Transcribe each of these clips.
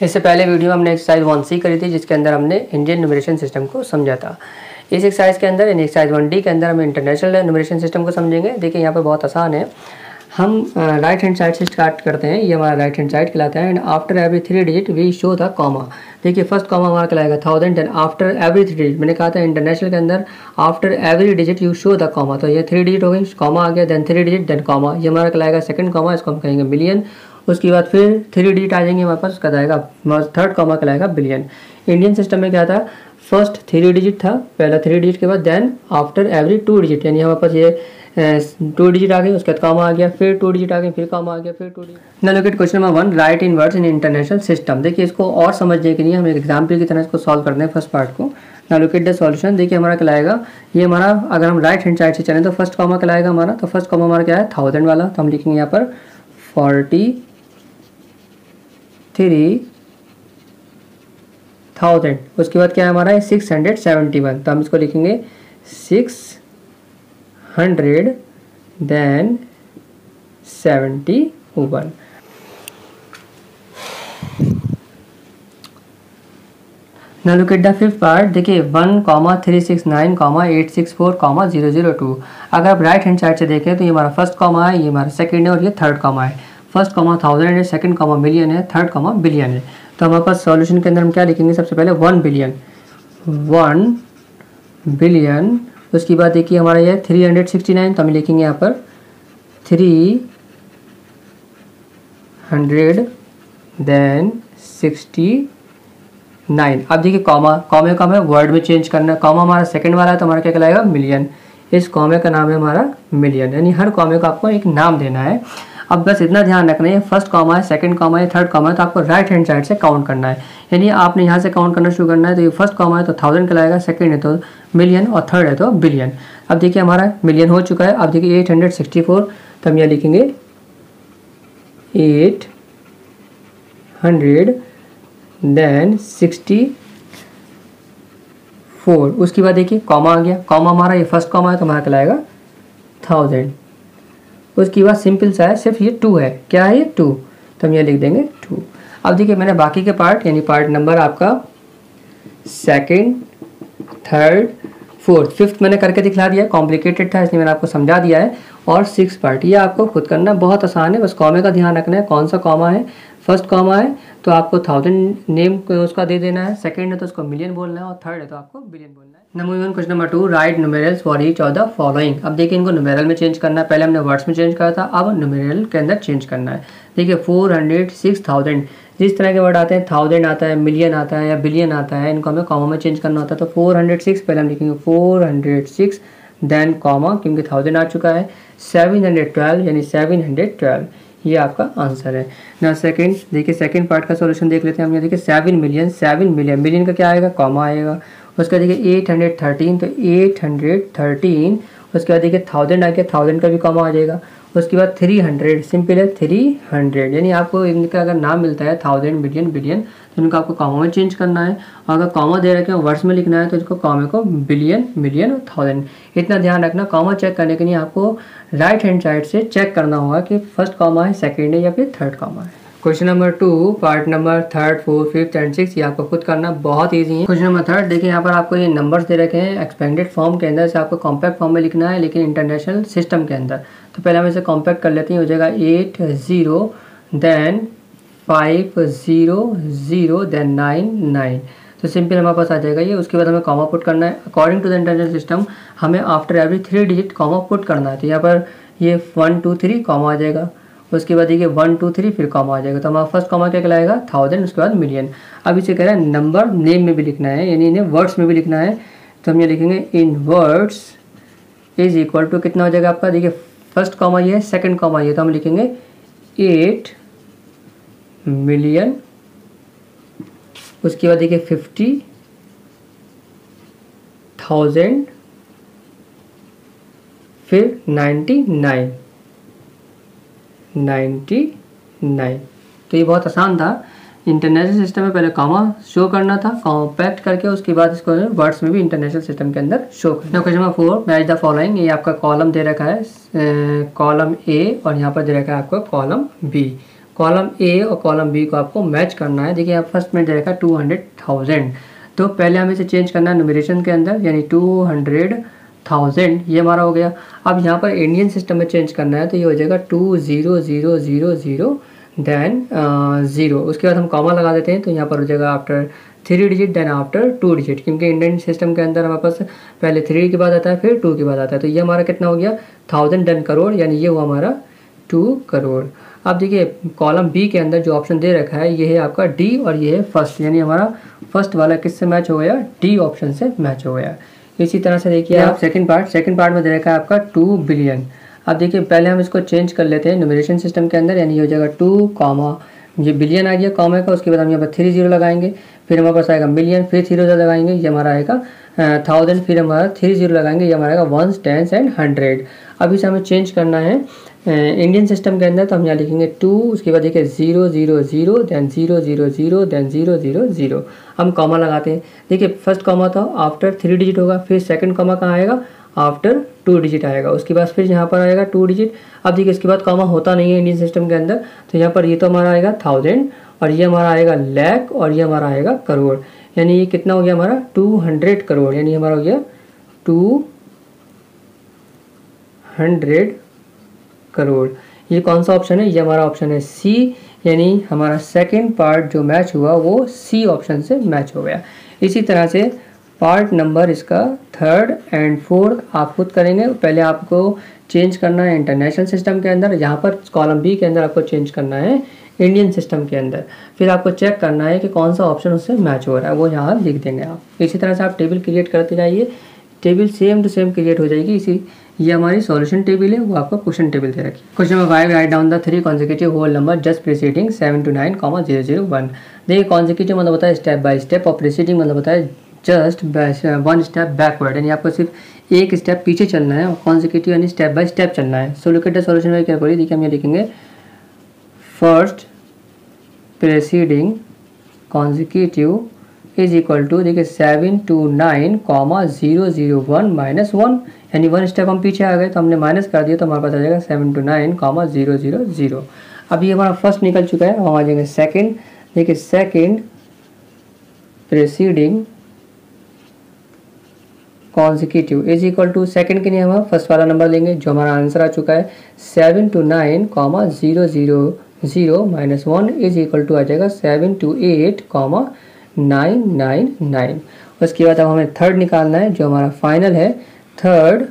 इससे पहले वीडियो में हमने एक्सरसाइज 1C करी थी, जिसके अंदर हमने इंडियन न्यूमरेशन सिस्टम को समझा था। इस एक्सरसाइज के अंदर एक्सरसाइज 1D के अंदर हम इंटरनेशनल न्यूमरेशन सिस्टम को समझेंगे। देखिए यहाँ पर बहुत आसान है। हम राइट हैंड साइड से स्टार्ट करते हैं। ये हमारा राइट हैंड साइड कहलाता है। And after every 3 digit we show the comma. देखिए फर्स्ट कॉमा हमारा कहलाएगा 1000। देन आफ्टर एवरी 3 डिजिट, मैंने कहा था इंटरनेशनल के अंदर after every digit you show the comma, तो ये 3 डिजिट हो गई, कॉमा आ गया, देन 3 डिजिट, देन कॉमा। ये हमारा कहलाएगा सेकंड कॉमा, इसको हम कहेंगे मिलियन। उसके बाद फिर 3 डिजिट आ जाएंगे हमारे पास, उसका आएगा थर्ड कॉमा कहलाएगा बिलियन। इंडियन सिस्टम में क्या था, फर्स्ट 3 डिजिट था, पहला 3 डिजिट के बाद देन आफ्टर एवरी 2 डिजिट, यानी हमारे पास ये 2 डिजिट आ गई, उसके बाद कॉमा आ गया, फिर 2 डिजिट आ गई, फिर कॉमा आ गया, फिर 2 digit. Now look at question number 1, right in words in international system. देखिए इसको और समझने के लिए हम एक एग्जाम्पल की तरह इसको सॉल्व करते हैं फर्स्ट पार्ट को। Now look at the solution. देखिए हमारा कहलाएगा, ये हमारा अगर हम राइट हैंड साइड से चलें तो फर्स्ट कॉमा कहलाएगा हमारा, तो फर्स्ट कॉमा हमारा क्या है 1000 वाला, तो हम लिखेंगे यहाँ पर 43,000। उसके बाद क्या है हमारा 671, तो हम इसको लिखेंगे 600 then 71। Now look at the fifth part। देखिए 1,369,864,002। अगर आप राइट हैंड साइड से देखें तो ये हमारा फर्स्ट कॉमा है, ये हमारा सेकंड है और ये थर्ड कॉमा है। फर्स्ट कॉमा 1000 है, सेकंड कॉमा मिलियन है, थर्ड कॉमा बिलियन है। तो हमारे पास सॉल्यूशन के अंदर हम क्या लिखेंगे, सबसे पहले 1 बिलियन। उसके बाद देखिए हमारा ये 369, तो हम लिखेंगे यहाँ पर 300 देन 69। अब देखिए कॉमे को हमें वर्ड में चेंज करना है। कॉमा हमारा सेकंड वाला है, तो हमारा क्या कहलाएगा मिलियन। इस कॉमे का नाम है हमारा मिलियन, यानी हर कॉमे को आपको एक नाम देना है। अब बस इतना ध्यान रखना है, फर्स्ट कॉमा है, सेकंड कॉमा है, थर्ड कॉमा है, तो आपको राइट हैंड साइड से काउंट करना है। यानी आपने यहाँ से काउंट करना शुरू करना है। तो ये फर्स्ट कॉमा है तो 1000 कहलाएगा, सेकंड है तो मिलियन और थर्ड है तो बिलियन। अब देखिए हमारा मिलियन हो चुका है। अब देखिए 864, तो हम यहाँ लिखेंगे 800 देन 64। उसके बाद देखिए कॉमा आ गया, कॉमा हमारा ये फर्स्ट कॉमा है तो हमारा कहलाएगा 1000। उसके बाद सिंपल सा है, सिर्फ ये 2 है, क्या है ये 2, तो हम ये लिख देंगे 2। अब देखिए मैंने बाकी के पार्ट यानी पार्ट नंबर आपका सेकंड, थर्ड, फोर्थ, फिफ्थ मैंने करके दिखला दिया है। कॉम्प्लिकेटेड था इसलिए मैंने आपको समझा दिया है। और 6 पार्ट ये आपको खुद करना बहुत आसान है, बस कॉमे का ध्यान रखना है। कौन सा कॉमा है, फर्स्ट कॉमा है तो आपको 1000 नेम उसका दे देना है, सेकंड है तो उसको मिलियन बोलना है और थर्ड है तो आपको बिलियन बोलना है। Number 1 question number 2, right numerals for each of the following. अब देखिए इनको न्यूमेरल में चेंज करना है, पहले हमने वर्ड्स में चेंज करा था, अब न्यूमेरल के अंदर चेंज करना है। देखिए 406,000, जिस तरह के वर्ड आते हैं 1000 आता है, मिलियन आता है या बिलियन आता है, इनको हमें कॉमा में चेंज करना होता है। तो 406 पहले हम लिखेंगे 406 देन कॉमा, क्योंकि 1000 आ चुका है, 712 यानी 712, ये आपका आंसर है ना। सेकंड देखिए सेकंड पार्ट का सॉल्यूशन देख लेते हैं हम। ये देखिए 7 मिलियन, मिलियन का क्या आएगा कॉमा आएगा। उसके बाद देखिए 813, तो 813। उसके बाद देखिए 1000 आ गया, 1000 का भी कॉमा आ जाएगा। उसके बाद 300, सिंपल है 300, यानी आपको इनका अगर नाम मिलता है 1000 मिलियन बिलियन तो इनको आपको कॉमा में चेंज करना है। और अगर कॉमा दे रखे हैं वर्ड्स में लिखना है तो इसको कॉमे को बिलियन, मिलियन और 1000, इतना ध्यान रखना। कॉमा चेक करने के लिए आपको राइट हैंड साइड से चेक करना होगा कि फर्स्ट कॉमा है, सेकेंड है या फिर थर्ड कॉमा है। Question number 2 part number 3, 4, 5 and 6 ये आपको खुद करना बहुत इजी है। क्वेश्चन नंबर 3 देखिए यहाँ पर आपको ये नंबर्स दे रखे हैं एक्सपेंडेड फॉर्म के अंदर से आपको कॉम्पैक्ट फॉर्म में लिखना है, लेकिन इंटरनेशनल सिस्टम के अंदर। तो पहले हम इसे कॉम्पैक्ट कर लेते हैं, हो जाएगा 80 देन 500 देन 99, तो सिंपल हमारे पास आ जाएगा ये। उसके बाद हमें कॉमा पुट करना है। According to the international system हमें after every 3 digit comma put करना है। तो यहाँ पर ये 1 2 3 कॉमा आ जाएगा। उसके बाद देखिए 1 2 3 फिर कॉमा आ जाएगा। तो हमारा फर्स्ट कॉमा क्या कहलाएगा 1000, उसके बाद मिलियन। अब इसे कह रहा है नंबर नेम में भी लिखना है, यानी इन्हें वर्ड्स में भी लिखना है। तो हम ये लिखेंगे in words is equal to कितना हो जाएगा आपका। देखिए फर्स्ट कॉमा ये है, सेकंड कॉमा ये, तो हम लिखेंगे 8 मिलियन। उसके बाद देखिए 50,000 फिर 99। तो ये बहुत आसान था। इंटरनेशनल सिस्टम में पहले कॉमा शो करना था, कॉम्पैक्ट करके उसके बाद इसको वर्ड्स में भी इंटरनेशनल सिस्टम के अंदर शो करना। Question number 4, match the following. ये आपका कॉलम दे रखा है, कॉलम ए और यहाँ पर दे रखा है आपको कॉलम बी। कॉलम ए और कॉलम बी को आपको मैच करना है। देखिए यहाँ फर्स्ट में दे रखा है 200,000, तो पहले हमें इसे चेंज करना है न्यूमरेशन के अंदर, यानी 200,000 ये हमारा हो गया। अब यहाँ पर इंडियन सिस्टम में चेंज करना है तो ये हो जाएगा 20000 देन 0। उसके बाद हम कॉमा लगा देते हैं तो यहाँ पर हो जाएगा after 3 digit then after 2 digit, क्योंकि इंडियन सिस्टम के अंदर हमारे पास पहले 3 के बाद आता है फिर 2 के बाद आता है। तो ये हमारा कितना हो गया 1000 देन करोड़, यानी ये हुआ हमारा 2 करोड़। अब देखिए कॉलम बी के अंदर जो ऑप्शन दे रखा है ये है आपका डी और ये है फर्स्ट, यानी हमारा फर्स्ट वाला किससे मैच हो गया, डी ऑप्शन से मैच हो गया। इसी तरह से देखिए आप सेकंड पार्ट में दे रखा है आपका 2 बिलियन। अब देखिए पहले हम इसको चेंज कर लेते हैं न्यूमरेशन सिस्टम के अंदर, यानी ये हो जाएगा 2 कॉमा ये बिलियन आ गया कॉमा का, उसके बाद हम यहाँ पर 3 0 लगाएंगे, फिर हमारे पास आएगा मिलियन, फिर 0 लगाएंगे, ये हमारा आएगा 1000, फिर हमारा 3 0 लगाएंगे, ये हमारा आएगा 1s 10s एंड 100। अब इसे हमें चेंज करना है इंडियन सिस्टम के अंदर, तो हम यहाँ लिखेंगे 2, उसके बाद देखिए 0 0 0 देन 0 0 0 देन 0 0 0। हम कॉमा लगाते हैं। देखिए फर्स्ट कॉमा था आफ्टर 3 डिजिट होगा, फिर सेकंड कॉमा कहाँ आएगा आफ्टर 2 डिजिट आएगा, उसके बाद फिर यहाँ पर आएगा 2 डिजिट। अब देखिए इसके बाद कॉमा होता नहीं है इंडियन सिस्टम के अंदर, तो यहाँ पर ये तो हमारा आएगा 1000 और ये हमारा आएगा लाख और ये हमारा आएगा करोड़, यानी ये कितना हो गया हमारा 200 करोड़, यानी हमारा हो गया 200 करोड़। ये कौन सा ऑप्शन है, ये हमारा ऑप्शन है सी, यानी हमारा सेकंड पार्ट जो मैच हुआ वो सी ऑप्शन से मैच हो गया। इसी तरह से पार्ट नंबर इसका 3rd एंड 4th आप खुद करेंगे। पहले आपको चेंज करना है इंटरनेशनल सिस्टम के अंदर, यहाँ पर कॉलम बी के अंदर आपको चेंज करना है इंडियन सिस्टम के अंदर, फिर आपको चेक करना है कि कौन सा ऑप्शन उससे मैच हो रहा है, वो यहाँ लिख देंगे आप। इसी तरह से आप टेबल क्रिएट करते जाइए, table same to same create हो जाएगी। ये हमारी सॉल्यूशन टेबल है, वो आपका क्वेश्चन टेबल दे रखी है। Question number 5, right down the 3 consecutive whole number just preceding 7 to 9, 001। देखिए कॉन्जिक्यूटिव मतलब होता है स्टेप बाय स्टेप और प्रीसीडिंग मतलब होता है जस्ट 1 स्टेप बैकवर्ड, यानी आपको सिर्फ एक स्टेप पीछे चलना है, और कॉन्जिक्यूटिव यानी स्टेप बाय स्टेप चलना है। So look at the solution में क्या करिए, देखिए हम ये लिखेंगे first preceding consecutive is equal to, देखिए 7 to 9, 001 -1, यानी 1 स्टेप हम पीछे आ गए तो हमने माइनस कर दिया, तो हमारे पास आ जाएगा 7 to 9, 000। अब ये हमारा फर्स्ट निकल चुका है, हम आ जाएंगे सेकंड। देखिए second preceding consecutive is equal to, second के लिए हम फर्स्ट वाला नंबर लेंगे जो हमारा आंसर आ चुका है 7 to 9, 000 -1 इज इक्वल टू आ जाएगा 7 to 8, 999। उसके बाद अब हमें थर्ड निकालना है जो हमारा फाइनल है, third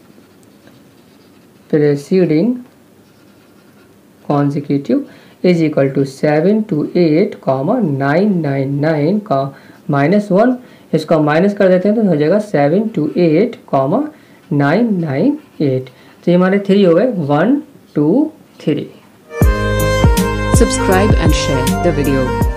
preceding consecutive is equal to 7 to 8, 999 का -1, इसको माइनस कर देते हैं तो हो जाएगा 7 to 8, 998। तो ये हमारे 3 हो गए, 1 2 3। Subscribe and share the video.